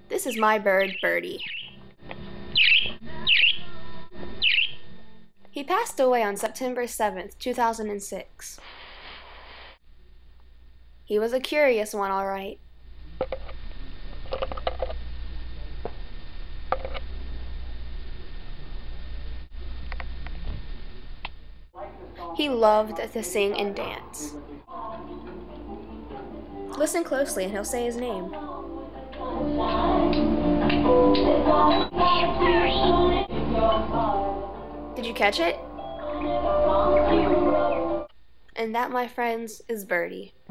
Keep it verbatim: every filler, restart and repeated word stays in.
This is my bird, Birdie. He passed away on September seventh, two thousand six. He was a curious one, all right. He loved to sing and dance. Listen closely and he'll say his name. Did you catch it? And that, my friends, is Birdie.